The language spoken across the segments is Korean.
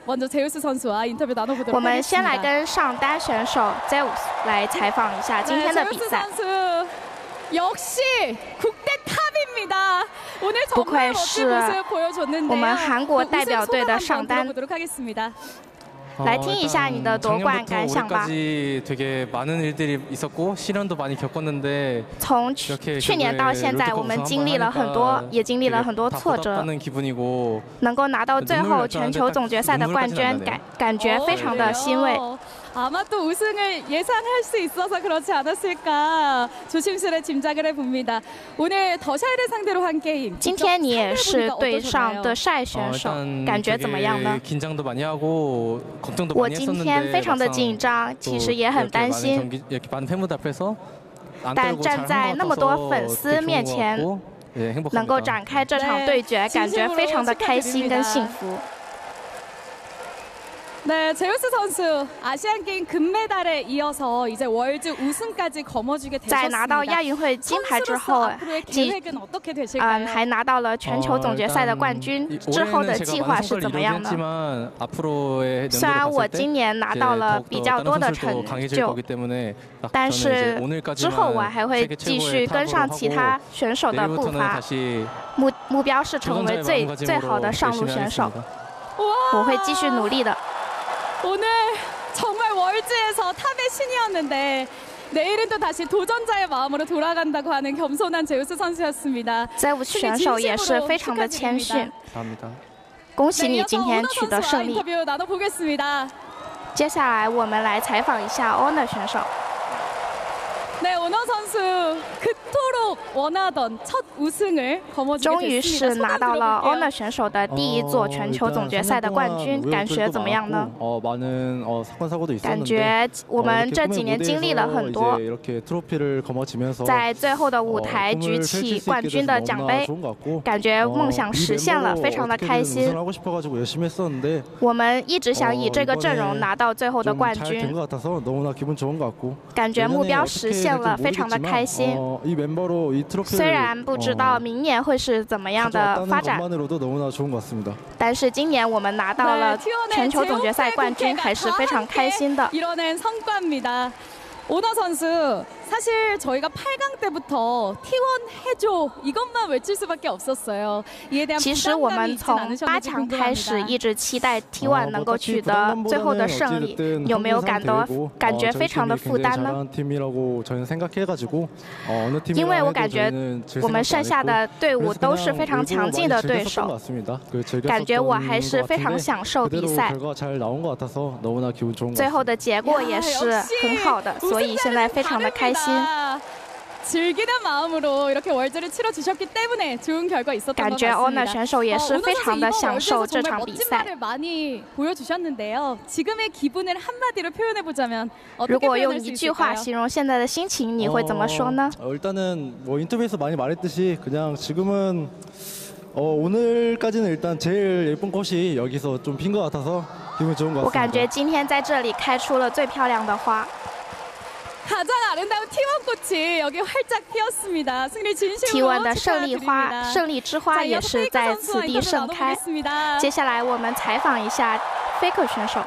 먼저 제우스 선수와 인터뷰 나눠보도록 하겠습니다. 我们先来跟上单选手 Zeus 来采访一下今天的比赛。 역시 국대 탑입니다. 오늘 정말 멋진 모습 보여줬는데요. 我们韩国代表队的上单。 来听一下你的夺冠感想吧。从去年到现在，我们经历了很多，也经历了很多挫折。能够拿到最后全球总决赛的冠军，感觉非常的欣慰。 아마 또 우승을 예상할 수 있어서 그렇지 않았을까 조심스레 짐작을 해봅니다. 오늘 더샤이를 상대로 한 게임. 今天你也是对上的帅选手，感觉怎么样呢？我今天非常的紧张，其实也很担心。但站在那么多粉丝面前，能够展开这场对决，感觉非常的开心跟幸福。 네, 제우스 선수 아시안 게임 금메달에 이어서 이제 월드 우승까지 거머쥐게 되셨습니다. 在拿到亚运会金牌之后，还拿到了全球总决赛的冠军。之后的计划是怎么样呢？虽然我今年拿到了比较多的成就，但是之后我还会继续跟上其他选手的步伐，目标是成为最好的上路选手。我会继续努力的。 오늘 정말 월즈에서 탑의 신이었는데 내일은 또 다시 도전자의 마음으로 돌아간다고 하는 겸손한 제우스 선수였습니다. 在我选手也是非常的谦逊。恭喜你今天取得胜利。 인터뷰 나눠보겠습니다. 接下来我们来采访一下 Honor 选手。 네, 오너 선수 그토록 원하던 첫 우승을 거머쥐게 终于是拿到了 Honor 选手的第一座全球总决赛的冠军，感觉怎么样呢？感觉我们这几年经历了很多，在最后的舞台举起冠军的奖杯，感觉梦想实现了，非常的开心。我们一直想以这个阵容拿到最后的冠军，感觉目标实现了，非常的开心。虽然不知道明年会是怎么样的发展，但是今年我们拿到了全球总决赛冠军，还是非常开心的。 오너 선수 사실 저희가 8강 때부터 T1 해줘 이것만 외칠 수밖에 없었어요. 이에 대한 其实我们从8强开始一直期待 T1 能够取得最后的胜利，有没有感觉非常的负担呢？因为我感觉我们剩下的队伍都是非常强劲的对手，感觉我还是非常享受比赛，最后的结果也是很好的，所以现在非常的开心。 즐기는 마음으로 이렇게 월드를 치러주셨기 때문에 좋은 결과 있었던 것 같습니다. Honor 选手也是非常的享受这场比赛。 많이 보여주셨는데요. 지금의 기분을 한마디로 표현해보자면 어떻게 如果用一句话形容现在的心情，你会怎么说呢？ 일단은 뭐 인터뷰에서 많이 말했듯이 그냥 지금은 오늘까지는 일단 제일 예쁜 꽃이 여기서 좀 핀 것 같아서 기분이 좋은 것 같습니다. 我感觉今天在这里开出了最漂亮的花。 가장 아름다운 T1 꽃이 여기 활짝 피었습니다. 승리 진심으로 T1 的胜利花、胜利之花也是在此地盛开。接下来我们采访一下 Faker 选手。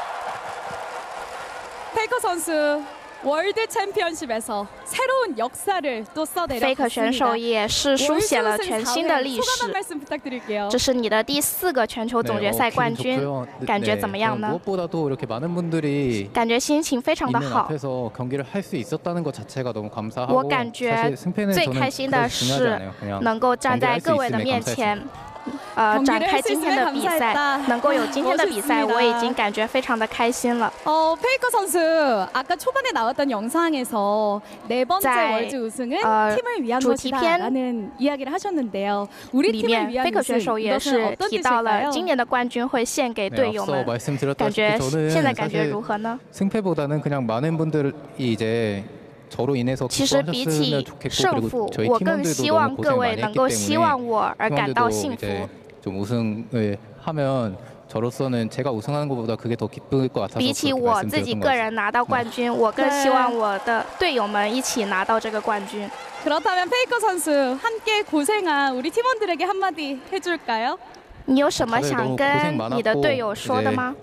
Faker 선수 월드 챔피언십에서 새로운 역사를 또 써내렸습니다. Faker 选手也是书写了全新的历史。这是你的第4个全球总决赛冠军，感觉怎么样呢？感觉心情非常的好。我感觉最开心的是能够站在各位的面前。 展开今天的比赛，能够有今天的比赛，我已经感觉非常的开心了。 페이커 선수 아까 초반에 나왔던 영상에서 네 번째 월드 우승은 팀을 위한 것이다라는 이야기를 하셨는데요. 우리 팀을 위한 우승 选手也是提到了今年的冠军会献给队友们，感觉现在感觉如何呢？ 승패보다는 그냥 많은 분들이 이제 其实比起胜负，我更希望各位能够希望我而感到幸福。 좀 우승을 하면 저로서는 제가 우승하는 것보다 그게 더 기쁠 것 같아서 比起我自己个人拿到冠军，我更希望我的队友们一起拿到这个冠军。 그렇다면 페이커 선수 함께 고생한 우리 팀원들에게 한마디 해줄까요? 你有什么想跟你的队友说的吗？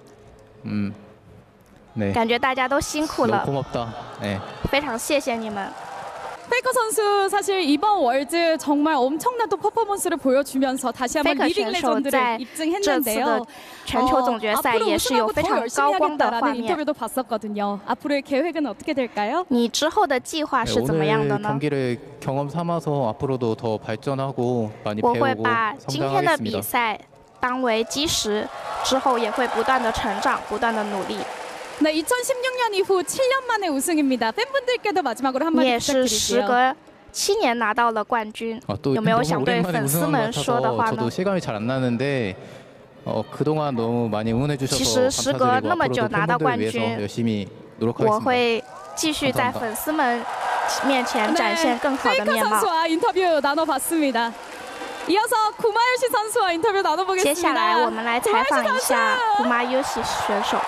네. 感觉大家都辛苦了， 너무 고맙다. 네. 非常谢谢你们。 페이커 선수 사실 이번 월즈 정말 엄청난 또 퍼포먼스를 보여주면서 다시 한번 리빙 레전드를 입증했는데요. 全球总决赛也是有非常高光的画面。 인터뷰도 봤었거든요. 앞으로의 계획은 어떻게 될까요? 你之后的计划是怎么样的呢？ 경기를 경험 삼아서 앞으로도 더 발전하고 많이 我会 배우고 把今天的比 성장하겠습니다. 赛当为基石，之后也会不断的成长，不断的努力。 네, 2016년 이후 7년 만에 우승입니다. 팬분들께도 마지막으로 한마디 你也是 부탁드릴게요. 时隔7年拿到了冠军， 또 有没有 너무 想对 오랜만에 粉丝 우승한 것 们说的话 같아서 呢？ 저도 실감이 잘 안 나는데 그동안 너무 많이 응원해 其 주셔서 实时隔那么久 감사드리고 拿到 앞으로도 冠 팬분들을 军， 위해서 열심히 我 노력하겠습니다. 会继续在粉丝们面前展现更好的 페이커 面貌。 선수와 인터뷰 나눠봤습니다. 이어서 구마요시 선수와 인터뷰 接下来 나눠보겠습니다. 我们来采访一下古马优喜选手。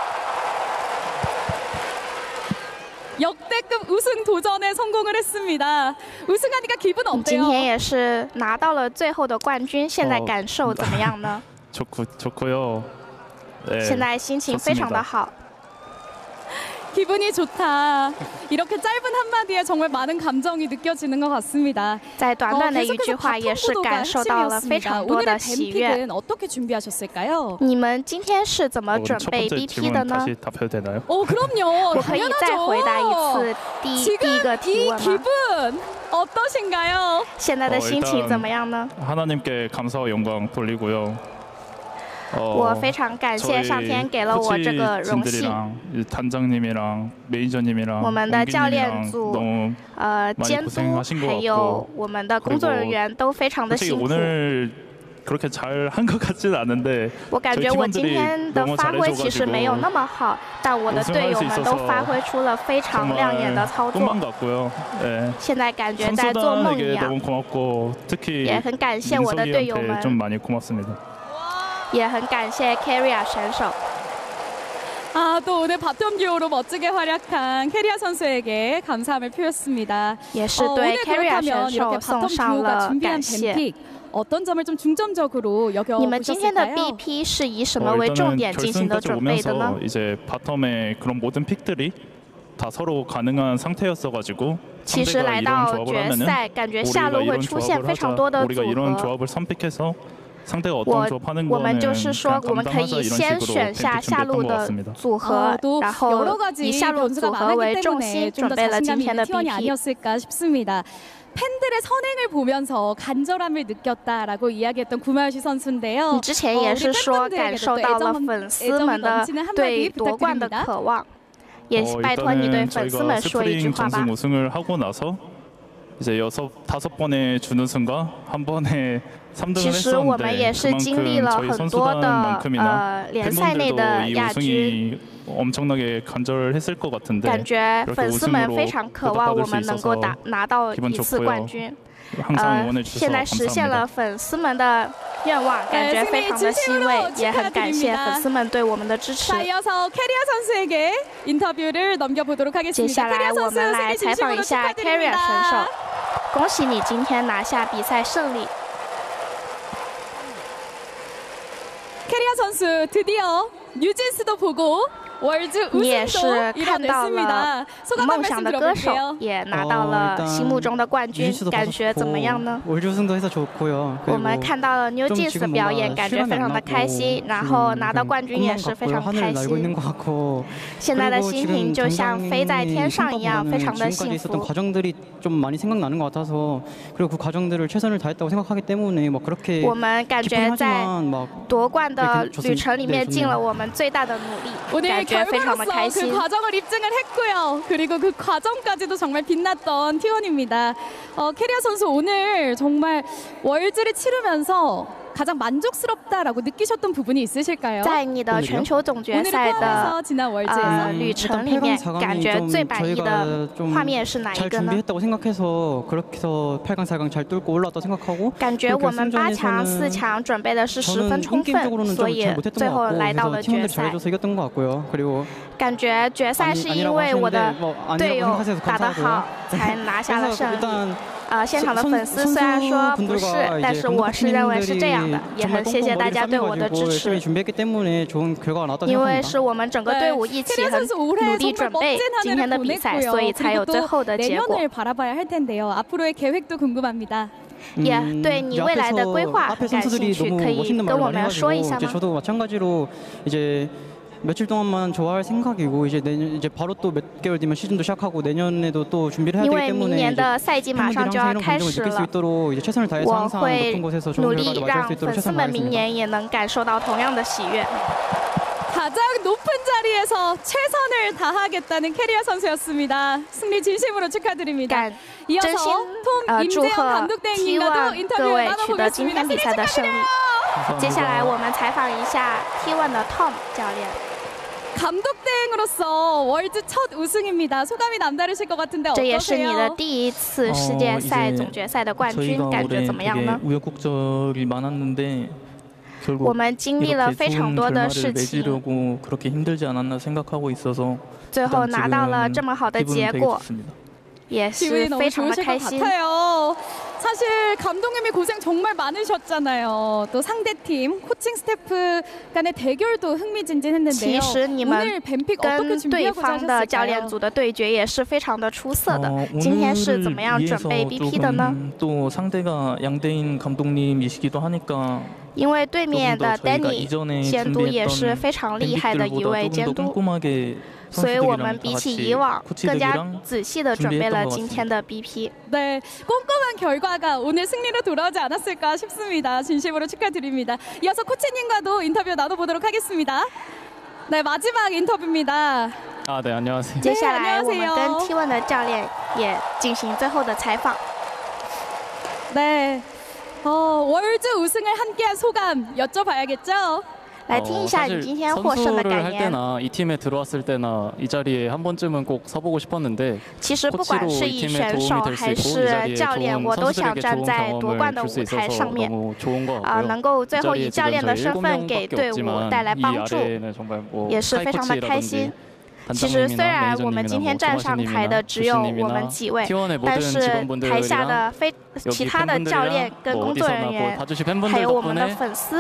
역대급 우승 도전에 성공을 했습니다. 우승하니까 기분 你今 어때요? 天也是拿到了最后的冠军，现在感受怎么样呢？ 좋고요. 네, 现在心情非常的好。 기분이 좋다. 이렇게 짧은 한마디에 정말 많은 감정이 느껴지는 것 같습니다. 在短短的一句 계속해서 话，也是感受到了非 바텀보도가 常多 핵심이었습니다. 的 오늘의 喜悦。 뱀픽은 어떻게 준비하셨을까요? 你们今天是怎么 그럼 准 첫 备 번째 BP 的 질문 呢？ 다시 답해도 되나요? 그럼요. 我可以再回答一次第一个 지금 提 이 问吗？ 기분 어떠신가요? 现在的心情怎么样呢？ 하나님께 감사와 영광 돌리고요. 我非常感谢上天给了我这个荣幸。 단장님이랑 매니저님이랑 我们的教练组 너무 监督还有我们的工作人员都非常的 솔직히 辛苦。 오늘 그렇게 잘 한 것 같지는 않은데 我感觉我今天的发挥其实没有那么好，但我的队友们都发挥出了非常亮眼的操作。 꿈만 같고요. 네. 现在感觉在做梦一 선수단에게 样， 너무 고맙고 특히 也很感谢我的队友 민석이한테 们， 좀 많이 고맙습니다. 也很感谢 Carria 选手。 또 오늘 바텀 듀오로 멋지게 활약한 캐리아 선수에게 감사함을 표했습니다. 也是对 오늘 Carria 그렇다면 选手 이렇게 送 바텀 上 듀오가 了 준비한 感谢。 뱀픽 어떤 점을 좀 중점적으로 你们今天的 여겨보셨을까요? BP 是以什么为重点进行的 결승까지 准备的呢？ 오면서 이제 바텀의 그런 모든 픽들이 다 서로 가능한 상태였어가지고 其实来 상대가 이런 到 조합을 决 하면은 赛，感觉下 우리가 路会 이런 出现 조합을 非常 하자. 多的 우리가 组 이런 合。 조합을 선픽해서 상대가 어떤 조합 하는 我们 거는 就是说， 그냥 我们可 감당하자 以 이런 先 식으로 选下 뱀픽 下 준비했던 路 것 的 같습니다. 组合， 또 然后 여러 가지 以下路组 변수가 合为 많았기 重 때문에 心， 좀 准 더 备了今 자신감 天 있는 的 T1이 BP。 아니었을까 싶습니다. 팬들의 선행을 보면서 간절함을 느꼈다라고 이야기했던 구마요시 선수인데요. 你之前也是说感受到了粉丝们的对夺冠的渴望，也拜托你对 일단은 粉丝 저희가 们说一句 스프링 话吧 전승 。 우승을 하고 나서 이제 5번의 준우승과 한 번에 3등을 其实我们也 했었는데 是经历 그만큼 了 저희 很多的 선수단만큼이나 联赛内 팬분들도 的 이 亚军， 우승이 엄청나게 간절했을 것 같은데 感觉粉丝们非常渴望我们能够 보답받을 수 拿到 기분 一次 좋고요. 冠军。 항상 응원해 주셔서 现在实现了 감사합니다. 粉丝们的愿望，感觉非常的欣慰，也很感谢粉丝们对我们的支持。 자, 이어서 캐리아 선수에게 인터뷰를 넘겨보도록 接 하겠습니다. 下来 캐리아 我 선수 们来 승리 采访一 진심으로 下 Carria 选手 축하드립니다. ， 恭喜你今天拿下比赛胜利。 캐리아 선수 드디어 뉴진스도 보고 월즈 你也 우승도 是看到了 이뤄냈습니다. 소감 한 梦想 말씀 的歌手 들어볼게요. 也拿到了心目中的冠军，感觉怎么样呢？ 월드 우승도 해서 좋고요. 我们看到了 New Jeans 的表演，感觉非常的开心，然后拿到冠军也是非常开 하늘을 날고 있는 心。 것 같고 现在的心情就像飞在天上一样，非常的 지금까지 幸 있었던 福。 과정들이 좀 많이 생각나는 것 같아서 그리고 그 과정들을 최선을 다했다고 생각하기 때문에 뭐 그렇게 我们感觉在 기쁘하지만 막 夺冠的旅程里面尽了我们最大的努力， 오늘 感觉非常的 결과로서 开 그 心。 과정을 입증을 했고요. 그리고 그 과정까지도 정말 빛났던 T1입니다. 캐리아 선수 오늘 정말 월즈를 치르면서 가장 만족스럽다라고 느끼셨던 부분이 있으실까요? 在你的全球总决 오늘을 赛的 포함해서 지난 월즈에서 旅程里面，感觉最满意的画面是哪一 잘 个呢？ 준비했다고 생각해서 그렇게 해서 8강, 4강 잘 뚫고 올라왔다고 생각하고 感觉我们8强、4强准备的是十分 저는 充分， 게임적으로는 所 좀 以 잘 못했던 最 것 后 같고 来到了 그래서 决 팀원들 赛。 잘해줘서 이겼던 것 같고요. 그리고 感觉决赛是因为我的队友打得好，才拿下了 그래서 胜利。 일단 现场的粉丝虽然说不是，但是我是认为是这样的，也很谢谢大家对我的支持。因为是我们整个队伍一起很努力准备今天的比赛，所以才有最后的结果。 앞으로의 계획도 궁금합니다. 也对你未来的规划感兴趣，可以跟我们说一下吗？ 저도 마찬가지로 이제 며칠 동안만 좋아할 생각이고 이제 바로 또 몇 개월 뒤면 시즌도 시작하고 내년에도 또 준비를 해야 되기 때문에 팬분들이 항상 이런 감정을 느낄 수 있도록 이제 최선을 다해서 항상 높은 곳에서 좋은 결과를 맞이할 수 있도록 최선을 다하겠습니다. 가장 높은 자리에서 최선을 다하겠다는 캐리어 선수였습니다. 승리 진심으로 축하드립니다. 이어서 톰 임재영 감독대행님과도 인터뷰를 나눠보겠습니다. 승리 축하드려요. 接下来我们采访一下 T1 的 Tom 教练。 감독대행으로서 월드 첫 우승입니다. 소감이 남다르실 것 같은데 这也是 어떠세요? 你的第一次世界赛总决赛的冠军，感觉怎么样呢？ 우여곡절이 많았는데 我们经历了非常多的事情， 그렇게 힘들지 않았나 생각하고 있어서 最后拿到了这么好的结果，也是非常的开心。 사실 감독님이 고생 정말 많으셨잖아요. 또 상대팀 코칭 스태프 간의 대결도 흥미진진했는데요. 其实你们 오늘 뱀픽 어떻게 跟对 준비하고자 方的教练 하셨을까요? 组的对决也是非常的出色的。今天是怎么样准备 BP 的呢？ 또 상대가 양대인 감독님이시기도 하니까 因为对面的 Danny 监督也是非常厉害的一位监督， 所以我们比起以往更加仔细地准备了今天的 BP。 네, 꼼꼼한 결과가 오늘 승리로 돌아오지 않았을까 싶습니다. 진심으로 축하드립니다. 이어서 코치님과도 인터뷰 나눠보도록 하겠습니다. 네, 마지막 인터뷰입니다. 아, 네, 안녕하세요. 接下来我们跟 T1 的教练也进行最后的采访。 네, 월드 우승을 함께한 소감 여쭤봐야겠죠? 来听一下你今天获胜的感言。 때나 이 팀에 들어왔을 때나 이 자리에 한 번쯤은 꼭 서보고 싶었는데 其实不管是以选手还是教练，我都想站在夺冠的舞台上面，能够最后以教练的身份给队伍带来帮助，也是非常的开心。 其实虽然我们今天站上台的只有我们几位，但是台下的其他的教练跟工作人员，还有我们的粉丝，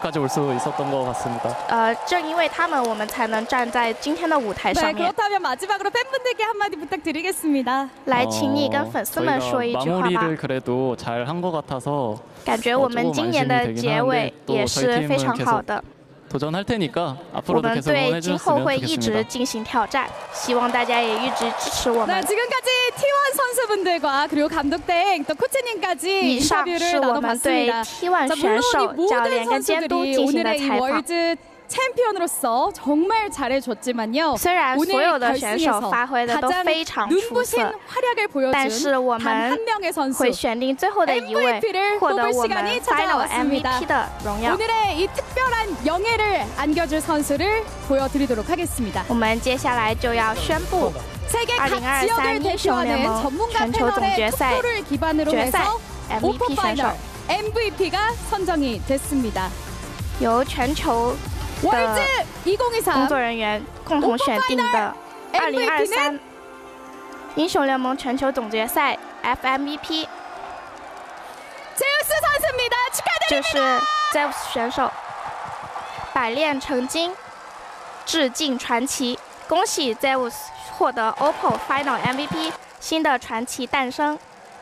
正因为他们，我们才能站在今天的舞台上面。 그렇다면 마지막으로 팬분들께 한마디 부탁드리겠습니다. 来，请你跟粉丝们说一句话吧。 그래도 잘 한 것 같아서 感觉我们今年的结尾也是非常好的。 도전할 테니까 我 앞으로도 们 계속 对今后 응원해주셨으면 会一直 좋겠습니다. 进行挑战，希望大家也一直支持我 네, 们。 지금까지 T1 선수분들과 그리고 감독대행 또 코치님까지 以上是 인터뷰를 我们对 나눠봤습니다. T1 자, 选 물론 手、 이 教练 모든 跟监督 선수들이 进行的 오늘의 이 采访。 월드 챔피언으로서 정말 잘해줬지만요. 虽然所 오늘 有的选手 결승에서 发挥的都 가장 非常出 눈부신 色， 활약을 但是我 보여준 단 们 한 명의 선수 会选定最后的一位 MVP를 获得 뽑을 我们 시간이 Final 찾아왔습니다. MVP 的荣耀。 오늘의 이 특별한 영예를 안겨줄 선수를 보여드리도록 하겠습니다. 我们接下来就要宣布 세계 각 2023 지역을 대표하는 인생联盟 전문가 全球总 패널의 决赛 투표를 기반으로 决赛 해서 MVP 오픈 选手 파이널 MVP가 선정이 됐습니다. 由全球 월드 工 2023 作人员共同选定的2023英雄联盟全球总决赛 FMVP 제우스 선수입니다. 就 축하드립니다. 是 Zeus 选手，百炼成金，致敬传奇，恭喜 Zeus 获得 OPPO Final MVP， 新的传奇诞生。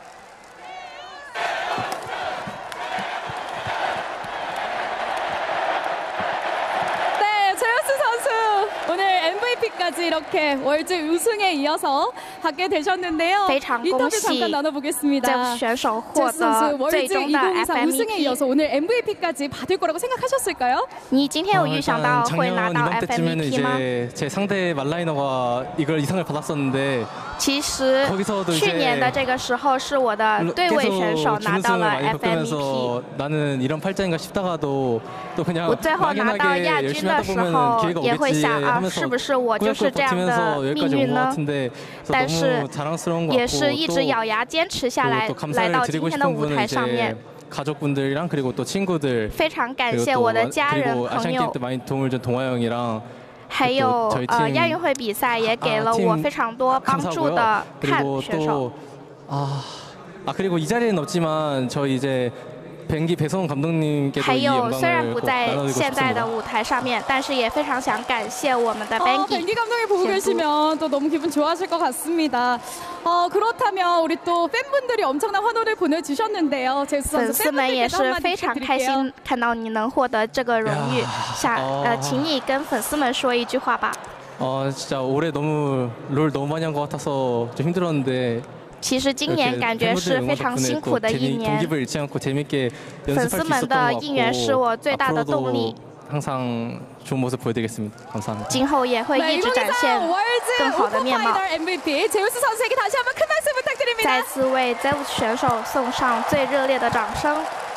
네, 제우스 선수 오늘 MVP까지 이렇게 월드 우승에 이어서 받게 되셨는데요. 非常恭 인터뷰 喜 잠깐 나눠보겠습니다. Zeus 选手获 제우스 선수 得最 월드 终的 2023 우승에 FMVP。 이어서 오늘 MVP까지 받을 거라고 생각하셨을까요? 你今天有预想到会拿 작년 到 이맘때쯤에는 FMVP 吗？ 이제 제 상대 말라이너가 이걸 이상을 받았었는데 其实 거기서도 去年的 이제 这个时候是我的对位选手 계속 拿到 준우승을 了 많이 FMVP。 겪으면서 나는 이런 팔자인가 싶다가도 또 그냥 我最后拿到亚 막연하게 军 열심히 的 하다 时 보면 候 기회가 也会 오겠지 想啊， 하면서 是不是我就是这样 꾸역꾸역 的 버티면서 命 여기까지 运 온 것 呢？ 같은데 但是 너무 자랑스러운 것 也是 같고 一直咬牙坚持下来 또 ， 来 감사를 到今 드리고 天的 싶은 舞 분은 台上面。 이제 가족분들이랑 그리고 또 친구들 非常感 그리고 谢 또 我的家人 그리고 朋 아시안 友 게임 ，때 많이 도움을 준 동아 형이랑 还有 저희 팀 亚运会比赛也给了我非常多帮助 감사하고요. 的看 그리고 选手。 또 아 그리고 이 자리는 없지만 저희 이제 뱅기 배성훈 감독님께도 还 이 有， 영광을 虽然不 꼭 在 나눠드리고 现在的 싶습니다. 舞台上面，但是也非常想感谢我们的 Bengi。 뱅기 감독이 보고 계시면 또 너무 기분 좋아하실 것 같습니다. 그렇다면 우리 또 팬분들이 엄청난 환호를 보내주셨는데요. 제수 粉 선수 丝们也 팬분들께도 是 한마디 非常开 부탁드릴게요. 心看到你能获得这个荣誉，请你跟粉丝们说一句话吧。 진짜 올해 너무 롤 너무 많이 한 것 같아서 좀 힘들었는데 其实今年感觉是非常辛苦的一年， 동기부여 잃지 않고 재밌게 粉 연습할 丝 수 们 있었던 的 것 应援是我 같고 最大的动力， 앞으로도 항상 좋은 모습 보여드리겠습니다. 감사합니다. 今后也会 네, 一直展现 2023 월드 更好的面貌。 오픈파이널 MVP 제우스 선수에게 다시 한번 큰 박수 부탁드립니다. 再次为 Zeus 选手送上最热烈的掌声。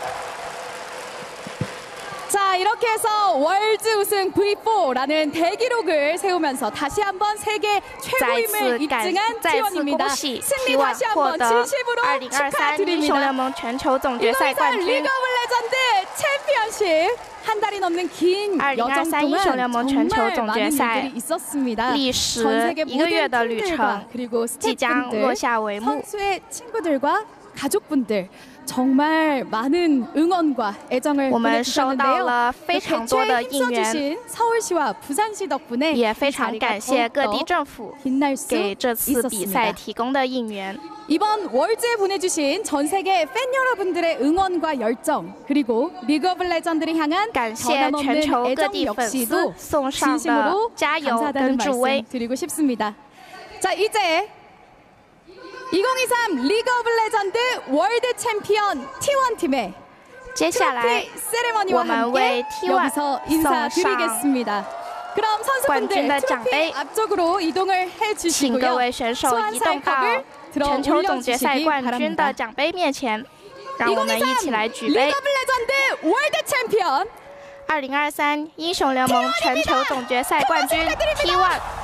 자, 이렇게 해서 월드 우승 V4라는 대기록을 세우면서 다시 한번 세계 再 최고임을 次感 입증한 再次 T1입니다. 恭喜 승리 T1 다시 获 한번 得 진심으로 2023英雄 축하드립니다. 联盟全球总决赛冠 2023 军。 리그 오브 레전드 챔피언십 한 달이 넘는 긴 여정 2023英雄联盟全球 동안 总 정말 决 많은 赛 일들이 있었습니다. 历时 전 세계 1个月 모든 的旅 팀들과 程 그리고 即将落 스태프분들, 下帷幕。 선수의 친구들과 가족분들 정말 많은 응원과 애정을 我们收到 보내주셨는데요. 了非常多的 대체에 应援， 힘써주신 서울시와 부산시 덕분에 也非 이 常 자리가 感谢各地 더욱더 政府 빛날 수 给这次比赛 있었습니다. 提供的应援。 이번 월즈에 보내주신 전 세계 팬 여러분들의 응원과 열정 그리고 리그 오브 레전드를 향한 感谢 변함없는 全球各 애정 地粉丝 역시도 送上的 진심으로 加油 감사하다는 跟助威。 말씀 드리고 싶습니다. 자, 이제 2023 리그 오브 레전드 월드 챔피언 T1 팀의 接下来 트로피 세레머니와 我们 함께 为 T1 여기서 인사드리겠습니다. 그럼 冠军 선수분들 的奖 트로피 杯 앞쪽으로 이동을 请各 해주시고요. 位选手移动 수환살 到 컵을 들어 全球总决赛 올려주시기 冠军 바랍니다. 的奖杯面前，让我们一起来举 리그 杯。 오브 레전드 월드 챔피언 2023英雄联盟全球总决赛冠军 T1